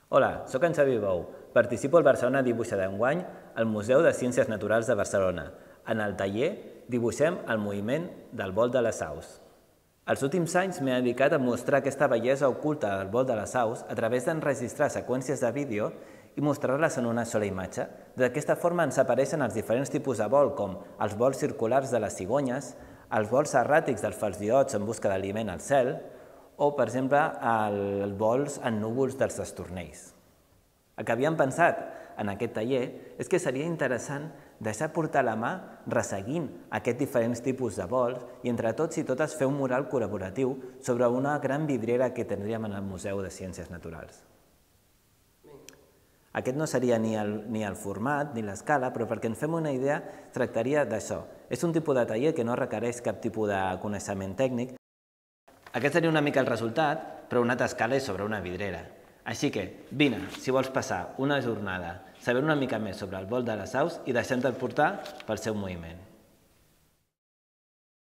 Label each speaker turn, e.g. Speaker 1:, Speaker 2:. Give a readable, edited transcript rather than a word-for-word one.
Speaker 1: Hola, sóc en Xavi Bou. Participo al Barcelona Dibuixa d'enguany al Museu de Ciències Naturals de Barcelona. En el taller dibuixem el moviment del vol de les aus. Els últims anys m'he dedicat a mostrar aquesta bellesa oculta del vol de les aus a través d'enregistrar seqüències de vídeo i mostrar-les en una sola imatge. D'aquesta forma ens apareixen els diferents tipus de vol, com els vols circulars de les cigonyes, els vols erràtics dels falciots en busca d'aliment al cel, o, per exemple, els vols en núvols dels estornells. El que havíem pensat en aquest taller és que seria interessant deixar portar la mà resseguint aquests diferents tipus de vols i entre tots i totes fer un mural col·laboratiu sobre una gran vidriera que tindríem en el Museu de Ciències Naturals. Aquest no seria ni el format ni l'escala, però perquè ens fem una idea tractaria d'això. És un tipus de taller que no requereix cap tipus de coneixement tècnic. Aquest seria una mica el resultat, però una altra escala és sobre una vidrera. Així que, vine, si vols passar una jornada, saber una mica més sobre el vol de les aus i deixar-te portar pel seu moviment.